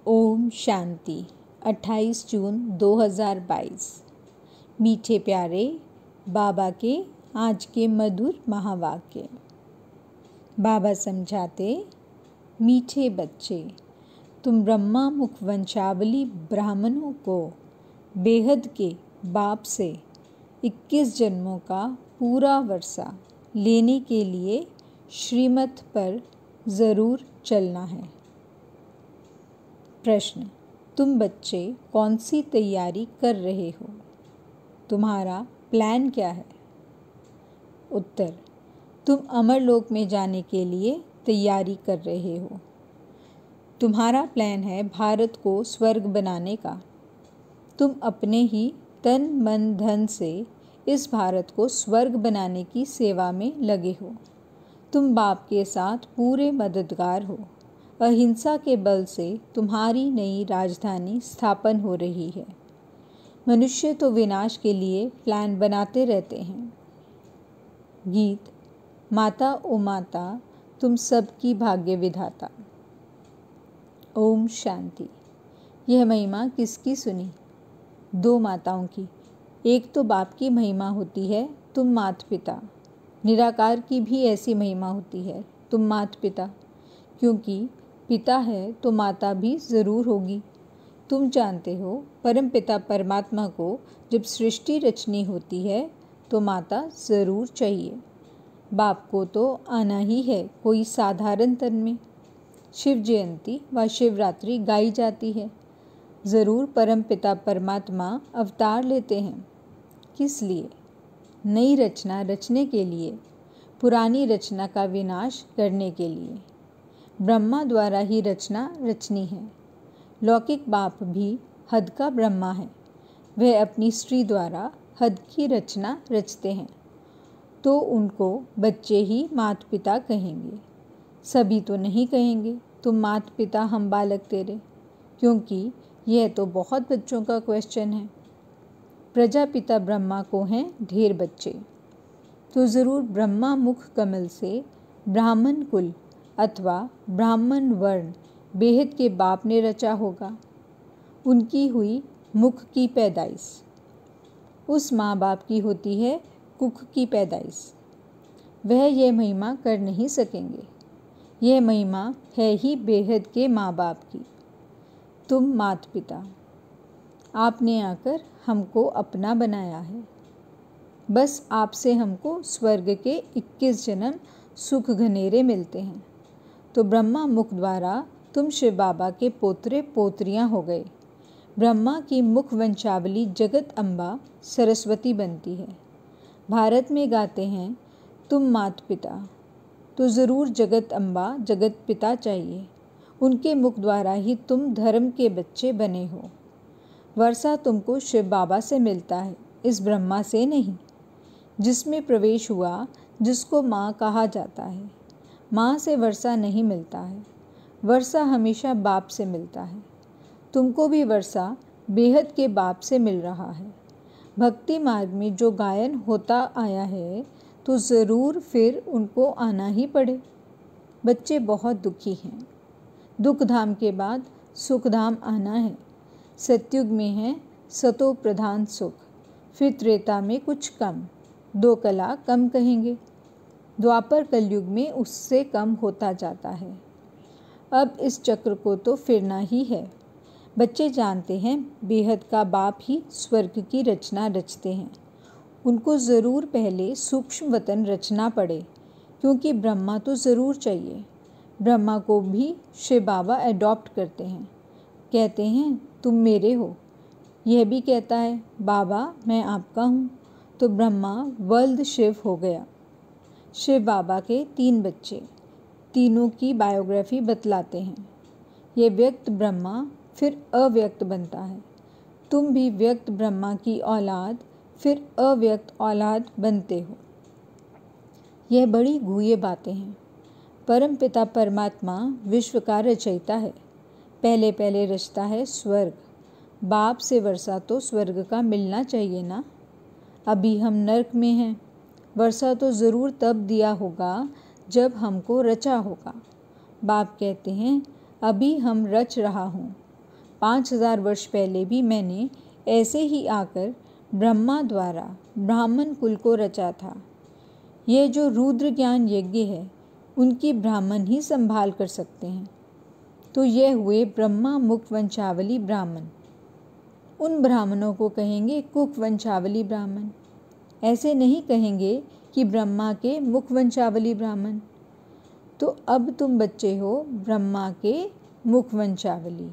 ओम शांति 28 जून 2022। मीठे प्यारे बाबा के आज के मधुर महावाक्य। बाबा समझाते, मीठे बच्चे, तुम ब्रह्मा मुख वंशावली ब्राह्मणों को बेहद के बाप से 21 जन्मों का पूरा वर्षा लेने के लिए श्रीमत पर ज़रूर चलना है। प्रश्न, तुम बच्चे कौन सी तैयारी कर रहे हो? तुम्हारा प्लान क्या है? उत्तर, तुम अमरलोक में जाने के लिए तैयारी कर रहे हो। तुम्हारा प्लान है भारत को स्वर्ग बनाने का। तुम अपने ही तन मन धन से इस भारत को स्वर्ग बनाने की सेवा में लगे हो। तुम बाप के साथ पूरे मददगार हो। अहिंसा के बल से तुम्हारी नई राजधानी स्थापन हो रही है। मनुष्य तो विनाश के लिए प्लान बनाते रहते हैं। गीत, माता ओ माता तुम सबकी भाग्य विधाता। ओम शांति। यह महिमा किसकी सुनी? दो माताओं की। एक तो बाप की महिमा होती है, तुम माता पिता। निराकार की भी ऐसी महिमा होती है, तुम माता पिता। क्योंकि पिता है तो माता भी ज़रूर होगी। तुम जानते हो, परम पिता परमात्मा को जब सृष्टि रचनी होती है तो माता ज़रूर चाहिए। बाप को तो आना ही है कोई साधारण तन में। शिव जयंती व शिवरात्रि गाई जाती है। ज़रूर परम पिता परमात्मा अवतार लेते हैं। किस लिए? नई रचना रचने के लिए, पुरानी रचना का विनाश करने के लिए। ब्रह्मा द्वारा ही रचना रचनी है। लौकिक बाप भी हद का ब्रह्मा है। वह अपनी स्त्री द्वारा हद की रचना रचते हैं, तो उनको बच्चे ही माता पिता कहेंगे। सभी तो नहीं कहेंगे तुम माता पिता हम बालक तेरे, क्योंकि यह तो बहुत बच्चों का क्वेश्चन है। प्रजापिता ब्रह्मा को हैं ढेर बच्चे, तो ज़रूर ब्रह्मा मुख कमल से ब्राह्मण कुल अथवा ब्राह्मण वर्ण बेहद के बाप ने रचा होगा। उनकी हुई मुख की पैदाइश। उस माँ बाप की होती है कुख की पैदाइश। वह यह महिमा कर नहीं सकेंगे। यह महिमा है ही बेहद के माँ बाप की। तुम माता पिता, आपने आकर हमको अपना बनाया है। बस आपसे हमको स्वर्ग के 21 जन्म सुख घनेरे मिलते हैं। तो ब्रह्मा मुख द्वारा तुम शिव बाबा के पोतरे पोत्रियां हो गए। ब्रह्मा की मुख वंशावली जगत अम्बा सरस्वती बनती है। भारत में गाते हैं तुम माता पिता, तो ज़रूर जगत अम्बा जगत पिता चाहिए। उनके मुख द्वारा ही तुम धर्म के बच्चे बने हो। वर्षा तुमको शिव बाबा से मिलता है, इस ब्रह्मा से नहीं। जिसमें प्रवेश हुआ जिसको माँ कहा जाता है, माँ से वर्षा नहीं मिलता है। वर्षा हमेशा बाप से मिलता है। तुमको भी वर्षा बेहद के बाप से मिल रहा है। भक्ति मार्ग में जो गायन होता आया है, तो ज़रूर फिर उनको आना ही पड़े। बच्चे बहुत दुखी हैं। दुख धाम के बाद सुख धाम आना है। सतयुग में है सतो प्रधान सुख, फिर त्रेता में कुछ कम, 2 कला कम कहेंगे। द्वापर कलयुग में उससे कम होता जाता है। अब इस चक्र को तो फिरना ही है। बच्चे जानते हैं बेहद का बाप ही स्वर्ग की रचना रचते हैं। उनको ज़रूर पहले सूक्ष्म वतन रचना पड़े, क्योंकि ब्रह्मा तो ज़रूर चाहिए। ब्रह्मा को भी शिव बाबा अडॉप्ट करते हैं। कहते हैं तुम मेरे हो। यह भी कहता है बाबा मैं आपका हूँ। तो ब्रह्मा वर्ल्ड शिव हो गया। शिव बाबा के 3 बच्चे, तीनों की बायोग्राफी बतलाते हैं। ये व्यक्त ब्रह्मा फिर अव्यक्त बनता है। तुम भी व्यक्त ब्रह्मा की औलाद फिर अव्यक्त औलाद बनते हो। यह बड़ी गुह्य बातें हैं। परम पिता परमात्मा विश्व का रचयिता है। पहले पहले रचता है स्वर्ग। बाप से वर्षा तो स्वर्ग का मिलना चाहिए ना। अभी हम नर्क में हैं। वर्षा तो ज़रूर तब दिया होगा जब हमको रचा होगा। बाप कहते हैं अभी हम रच रहा हूँ। 5000 वर्ष पहले भी मैंने ऐसे ही आकर ब्रह्मा द्वारा ब्राह्मण कुल को रचा था। यह जो रुद्र ज्ञान यज्ञ है उनकी ब्राह्मण ही संभाल कर सकते हैं। तो यह हुए ब्रह्मा मुख वंशावली ब्राह्मण। उन ब्राह्मणों को कहेंगे कुक वंशावली ब्राह्मण। ऐसे नहीं कहेंगे कि ब्रह्मा के मुख वंशावली ब्राह्मण। तो अब तुम बच्चे हो ब्रह्मा के मुख वंशावली।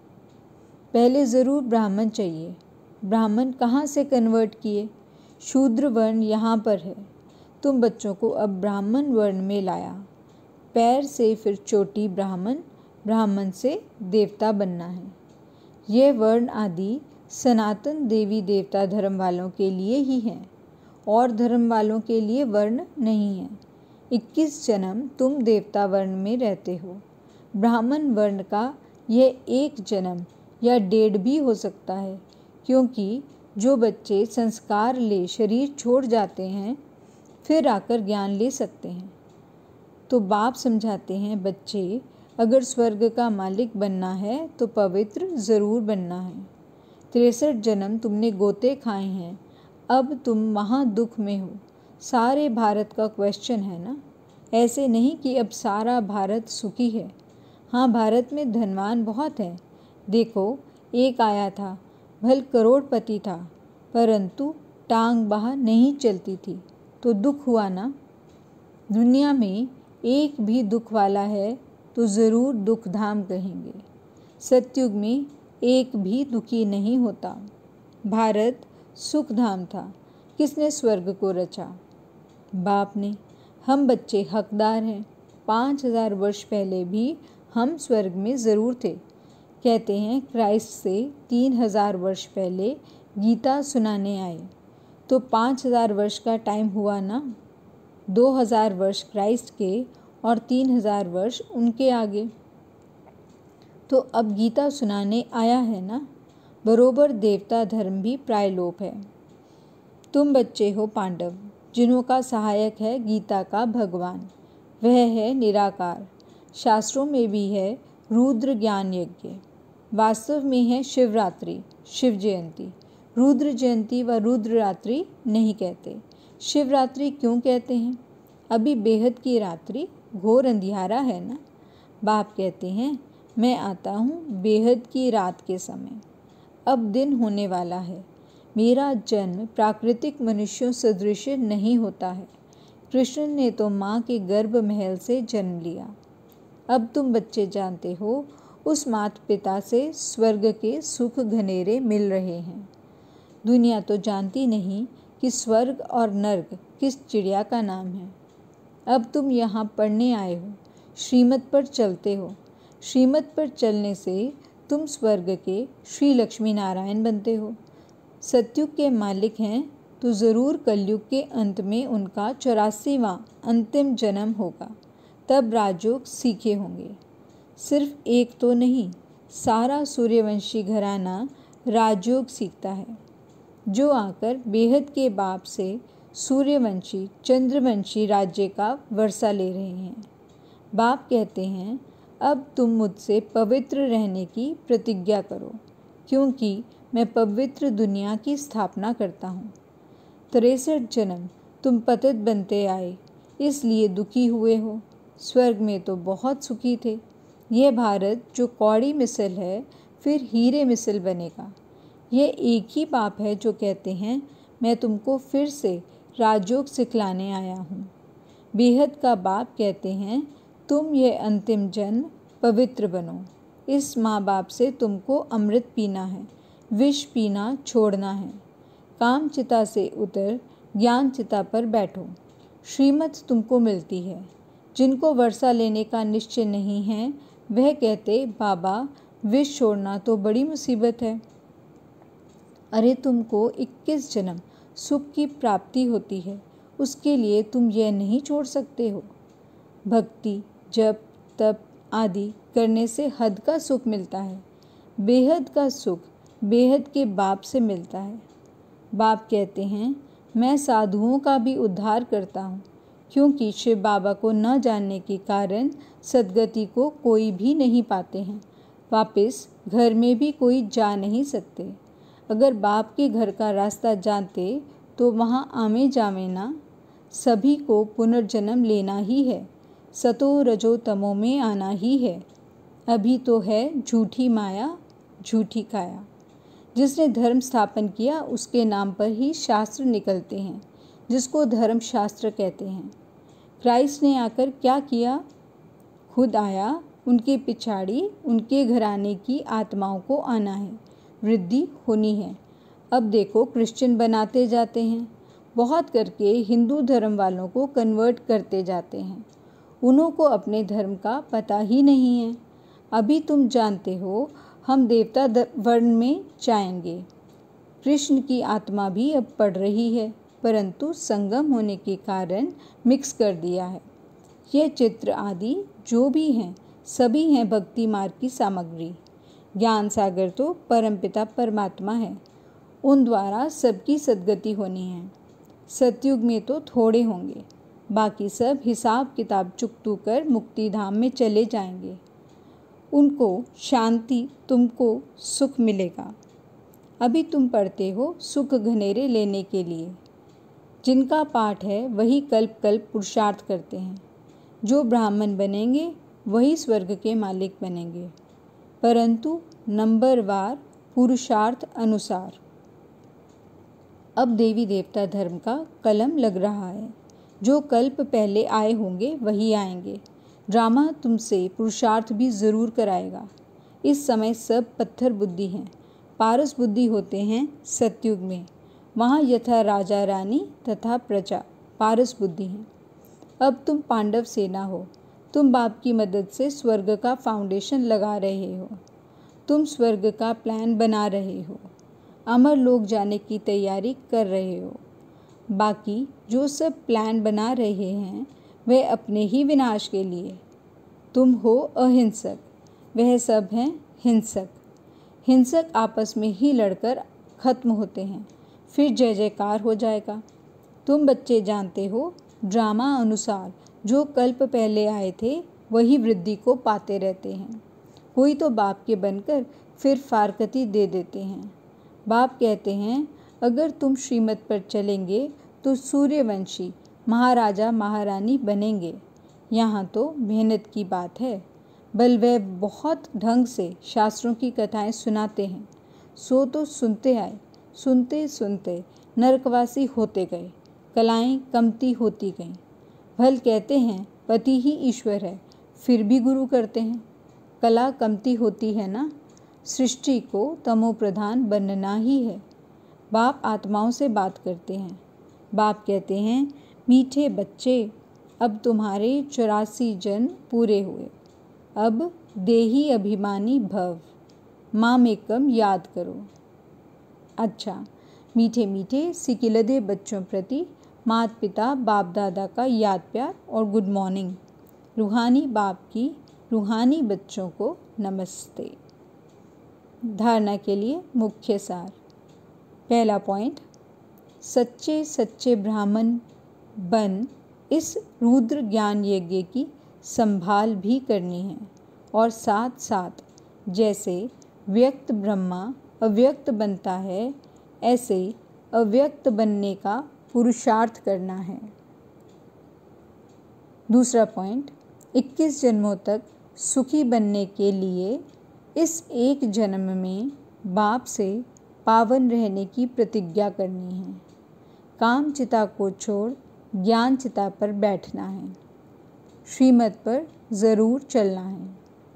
पहले ज़रूर ब्राह्मण चाहिए। ब्राह्मण कहाँ से कन्वर्ट किए? शूद्र वर्ण यहाँ पर है। तुम बच्चों को अब ब्राह्मण वर्ण में लाया। पैर से फिर चोटी ब्राह्मण, ब्राह्मण से देवता बनना है। यह वर्ण आदि सनातन देवी देवता धर्म वालों के लिए ही हैं और धर्म वालों के लिए वर्ण नहीं है। 21 जन्म तुम देवता वर्ण में रहते हो। ब्राह्मण वर्ण का यह एक जन्म या 1.5 भी हो सकता है, क्योंकि जो बच्चे संस्कार ले शरीर छोड़ जाते हैं फिर आकर ज्ञान ले सकते हैं। तो बाप समझाते हैं, बच्चे अगर स्वर्ग का मालिक बनना है तो पवित्र ज़रूर बनना है। 63 जन्म तुमने गोते खाए हैं, अब तुम महा दुख में हो। सारे भारत का क्वेश्चन है ना। ऐसे नहीं कि अब सारा भारत सुखी है। हाँ, भारत में धनवान बहुत है। देखो, एक आया था, भल करोड़पति था, परंतु टांग बाह नहीं चलती थी, तो दुख हुआ ना। दुनिया में एक भी दुख वाला है तो ज़रूर दुख धाम कहेंगे। सतयुग में एक भी दुखी नहीं होता। भारत सुख धाम था। किसने स्वर्ग को रचा? बाप ने। हम बच्चे हकदार हैं। 5000 वर्ष पहले भी हम स्वर्ग में ज़रूर थे। कहते हैं क्राइस्ट से 3000 वर्ष पहले गीता सुनाने आए, तो 5000 वर्ष का टाइम हुआ ना। 2000 वर्ष क्राइस्ट के और 3000 वर्ष उनके आगे। तो अब गीता सुनाने आया है ना। बरोबर देवता धर्म भी प्रायलोप है। तुम बच्चे हो पांडव, जिन्हों का सहायक है गीता का भगवान। वह है निराकार। शास्त्रों में भी है रुद्र ज्ञान यज्ञ। वास्तव में है शिवरात्रि, शिव जयंती। रुद्र जयंती व रुद्र रात्रि नहीं कहते। शिवरात्रि क्यों कहते हैं? अभी बेहद की रात्रि, घोर अंधियारा है ना। बाप कहते हैं, मैं आता हूँ बेहद की रात के समय। अब दिन होने वाला है। मेरा जन्म प्राकृतिक मनुष्यों सदृश नहीं होता है। कृष्ण ने तो माँ के गर्भ महल से जन्म लिया। अब तुम बच्चे जानते हो, उस माता पिता से स्वर्ग के सुख घनेरे मिल रहे हैं। दुनिया तो जानती नहीं कि स्वर्ग और नर्क किस चिड़िया का नाम है। अब तुम यहाँ पढ़ने आए हो, श्रीमत पर चलते हो। श्रीमत पर चलने से तुम स्वर्ग के श्री लक्ष्मी नारायण बनते हो। सतयुग के मालिक हैं तो ज़रूर कलयुग के अंत में उनका 84वां अंतिम जन्म होगा। तब राजयोग सीखे होंगे। सिर्फ एक तो नहीं, सारा सूर्यवंशी घराना राजयोग सीखता है, जो आकर बेहद के बाप से सूर्यवंशी चंद्रवंशी राज्य का वर्षा ले रहे हैं। बाप कहते हैं, अब तुम मुझसे पवित्र रहने की प्रतिज्ञा करो, क्योंकि मैं पवित्र दुनिया की स्थापना करता हूँ। 63 जन्म तुम पतित बनते आए, इसलिए दुखी हुए हो। स्वर्ग में तो बहुत सुखी थे। यह भारत जो कौड़ी मिसल है, फिर हीरे मिसल बनेगा। यह एक ही बाप है जो कहते हैं, मैं तुमको फिर से राजयोग सिखलाने आया हूँ। बेहद का बाप कहते हैं, तुम यह अंतिम जन्म पवित्र बनो। इस माँ बाप से तुमको अमृत पीना है, विष पीना छोड़ना है। काम चिता से उतर ज्ञान चिता पर बैठो। श्रीमत तुमको मिलती है। जिनको वर्षा लेने का निश्चय नहीं है, वह कहते, बाबा विष छोड़ना तो बड़ी मुसीबत है। अरे तुमको 21 जन्म सुख की प्राप्ति होती है, उसके लिए तुम यह नहीं छोड़ सकते हो। भक्ति जप तप आदि करने से हद का सुख मिलता है। बेहद का सुख बेहद के बाप से मिलता है। बाप कहते हैं, मैं साधुओं का भी उद्धार करता हूँ, क्योंकि शिव बाबा को न जानने के कारण सद्गति को कोई भी नहीं पाते हैं। वापस घर में भी कोई जा नहीं सकते। अगर बाप के घर का रास्ता जानते तो वहाँ आमे जामे ना। सभी को पुनर्जन्म लेना ही है, सतो रजो तमो में आना ही है। अभी तो है झूठी माया झूठी काया। जिसने धर्म स्थापन किया उसके नाम पर ही शास्त्र निकलते हैं, जिसको धर्म शास्त्र कहते हैं। क्राइस्ट ने आकर क्या किया? खुद आया, उनके पिछाड़ी उनके घराने की आत्माओं को आना है, वृद्धि होनी है। अब देखो क्रिश्चियन बनाते जाते हैं, बहुत करके हिंदू धर्म वालों को कन्वर्ट करते जाते हैं। उन्हों को अपने धर्म का पता ही नहीं है। अभी तुम जानते हो हम देवता वर्ण में जाएंगे। कृष्ण की आत्मा भी अब पढ़ रही है, परंतु संगम होने के कारण मिक्स कर दिया है। ये चित्र आदि जो भी हैं सभी हैं भक्ति मार्ग की सामग्री। ज्ञान सागर तो परमपिता परमात्मा है, उन द्वारा सबकी सद्गति होनी है। सतयुग में तो थोड़े होंगे, बाकी सब हिसाब किताब चुकतू कर मुक्ति धाम में चले जाएंगे। उनको शांति, तुमको सुख मिलेगा। अभी तुम पढ़ते हो सुख घनेरे लेने के लिए। जिनका पाठ है वही कल्प कल्प पुरुषार्थ करते हैं। जो ब्राह्मण बनेंगे वही स्वर्ग के मालिक बनेंगे, परंतु नंबरवार पुरुषार्थ अनुसार। अब देवी देवता धर्म का कलम लग रहा है। जो कल्प पहले आए होंगे वही आएंगे। ड्रामा तुमसे पुरुषार्थ भी ज़रूर कराएगा। इस समय सब पत्थर बुद्धि हैं, पारस बुद्धि होते हैं सतयुग में। वहाँ यथा राजा रानी तथा प्रजा पारस बुद्धि हैं। अब तुम पांडव सेना हो। तुम बाप की मदद से स्वर्ग का फाउंडेशन लगा रहे हो। तुम स्वर्ग का प्लान बना रहे हो। अमर लोक जाने की तैयारी कर रहे हो। बाकी जो सब प्लान बना रहे हैं वह अपने ही विनाश के लिए। तुम हो अहिंसक, वह सब हैं हिंसक। हिंसक आपस में ही लड़कर खत्म होते हैं, फिर जय जयकार हो जाएगा। तुम बच्चे जानते हो ड्रामा अनुसार जो कल्प पहले आए थे वही वृद्धि को पाते रहते हैं। कोई तो बाप के बनकर फिर फारकती दे देते हैं। बाप कहते हैं अगर तुम श्रीमत पर चलेंगे तो सूर्यवंशी महाराजा महारानी बनेंगे। यहाँ तो मेहनत की बात है। बल वह बहुत ढंग से शास्त्रों की कथाएं सुनाते हैं। सो तो सुनते आए, सुनते सुनते नरकवासी होते गए, कलाएं कमती होती गईं। भल कहते हैं पति ही ईश्वर है, फिर भी गुरु करते हैं। कला कमती होती है ना। सृष्टि को तमो प्रधान बनना ही है। बाप आत्माओं से बात करते हैं। बाप कहते हैं मीठे बच्चे, अब तुम्हारे 84 जन्म पूरे हुए। अब देही अभिमानी भव, मामेकम याद करो। अच्छा, मीठे मीठे सिकिलदे बच्चों प्रति माता पिता बाप दादा का याद प्यार और गुड मॉर्निंग। रूहानी बाप की रूहानी बच्चों को नमस्ते। धारणा के लिए मुख्य सार। पहला पॉइंट, सच्चे सच्चे ब्राह्मण बन इस रुद्र ज्ञान यज्ञ की संभाल भी करनी है और साथ साथ जैसे व्यक्त ब्रह्मा अव्यक्त बनता है ऐसे अव्यक्त बनने का पुरुषार्थ करना है। दूसरा पॉइंट, 21 जन्मों तक सुखी बनने के लिए इस एक जन्म में बाप से पावन रहने की प्रतिज्ञा करनी है। काम चिता को छोड़ ज्ञान चिता पर बैठना है। श्रीमत पर ज़रूर चलना है।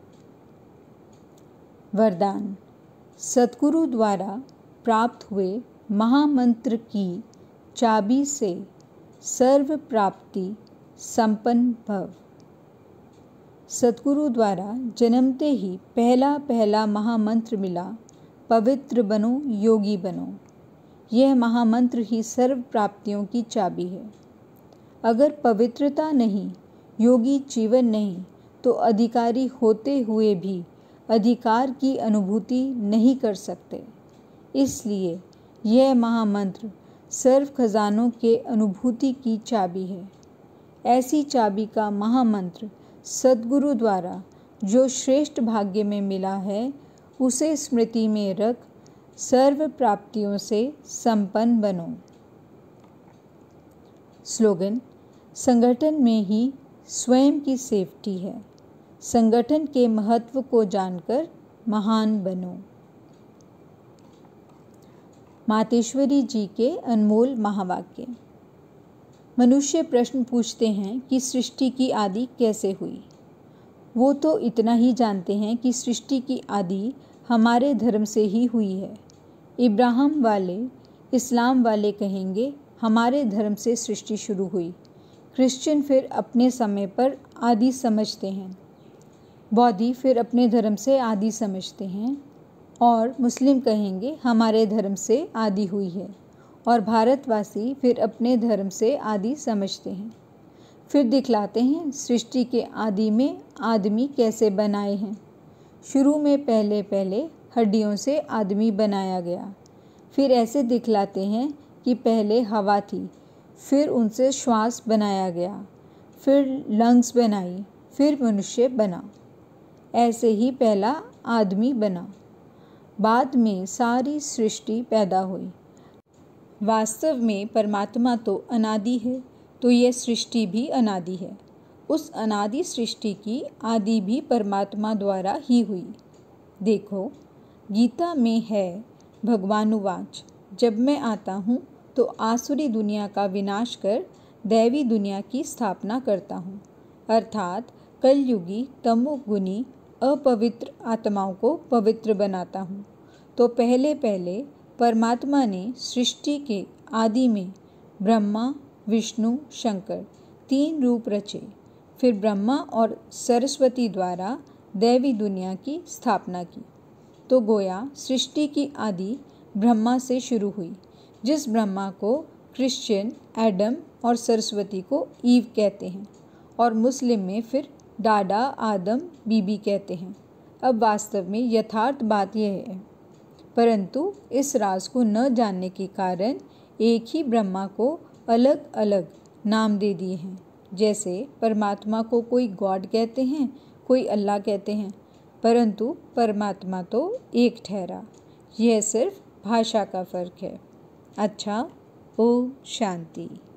वरदान, सद्गुरु द्वारा प्राप्त हुए महामंत्र की चाबी से सर्व प्राप्ति संपन्न भव। सद्गुरु द्वारा जन्मते ही पहला पहला महामंत्र मिला, पवित्र बनो योगी बनो। यह महामंत्र ही सर्व प्राप्तियों की चाबी है। अगर पवित्रता नहीं, योगी जीवन नहीं, तो अधिकारी होते हुए भी अधिकार की अनुभूति नहीं कर सकते। इसलिए यह महामंत्र सर्व खजानों के अनुभूति की चाबी है। ऐसी चाबी का महामंत्र सद्गुरु द्वारा जो श्रेष्ठ भाग्य में मिला है उसे स्मृति में रख सर्व प्राप्तियों से संपन्न बनो। स्लोगन: संगठन में ही स्वयं की सेफ्टी है। संगठन के महत्व को जानकर महान बनो। मातेश्वरी जी के अनमोल महावाक्य। मनुष्य प्रश्न पूछते हैं कि सृष्टि की आदि कैसे हुई। वो तो इतना ही जानते हैं कि सृष्टि की आदि हमारे धर्म से ही हुई है। इब्राहिम वाले, इस्लाम वाले कहेंगे हमारे धर्म से सृष्टि शुरू हुई। क्रिश्चियन फिर अपने समय पर आदि समझते हैं। बौद्धी फिर अपने धर्म से आदि समझते हैं और मुस्लिम कहेंगे हमारे धर्म से आदि हुई है। और भारतवासी फिर अपने धर्म से आदि समझते हैं। फिर दिखलाते हैं सृष्टि के आदि में आदमी कैसे बनाए हैं। शुरू में पहले पहले हड्डियों से आदमी बनाया गया। फिर ऐसे दिखलाते हैं कि पहले हवा थी, फिर उनसे श्वास बनाया गया, फिर लंग्स बनाई, फिर मनुष्य बना। ऐसे ही पहला आदमी बना। बाद में सारी सृष्टि पैदा हुई। वास्तव में परमात्मा तो अनादि है, तो यह सृष्टि भी अनादि है। उस अनादि सृष्टि की आदि भी परमात्मा द्वारा ही हुई। देखो, गीता में है भगवानुवाच, जब मैं आता हूँ तो आसुरी दुनिया का विनाश कर दैवी दुनिया की स्थापना करता हूँ। अर्थात कलयुगी तमोगुनी अपवित्र आत्माओं को पवित्र बनाता हूँ। तो पहले पहले परमात्मा ने सृष्टि के आदि में ब्रह्मा, विष्णु, शंकर 3 रूप रचे। फिर ब्रह्मा और सरस्वती द्वारा दैवी दुनिया की स्थापना की। तो गोया सृष्टि की आदि ब्रह्मा से शुरू हुई, जिस ब्रह्मा को क्रिश्चियन एडम और सरस्वती को ईव कहते हैं और मुस्लिम में फिर डाडा, आदम, बीबी कहते हैं। अब वास्तव में यथार्थ बात यह है, परंतु इस राज को न जानने के कारण एक ही ब्रह्मा को अलग अलग नाम दे दिए हैं। जैसे परमात्मा को कोई गॉड कहते हैं, कोई अल्लाह कहते हैं, परंतु परमात्मा तो एक ठहरा। यह सिर्फ भाषा का फर्क है। अच्छा, ओम शांति।